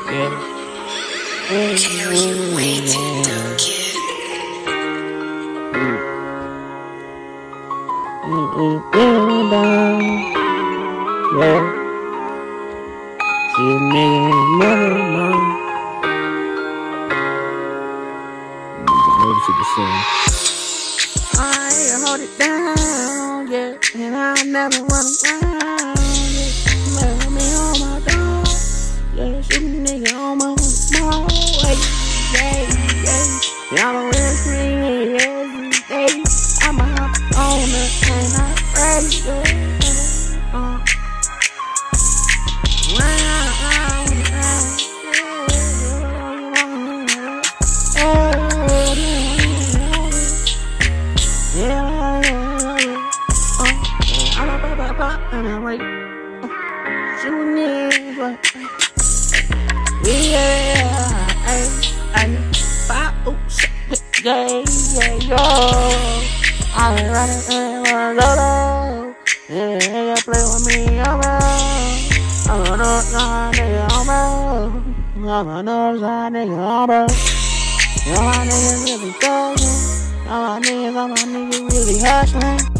Carry weighted the kid. Yeah. See a nigga in mother, mom. Maybe to the same. I hold it down, yeah, and I never run around, yeah. Let me on my dog, yeah, shoot a nigga on my small, yeah, yeah. I'm a real free every day. I'm a hop on it and I pray, yeah. And I'm like, shooting it, I'm running, yeah, play with me, I'm a northside nigga, I'm a northside nigga, all my niggas really thuggin', all my niggas really hustlin'.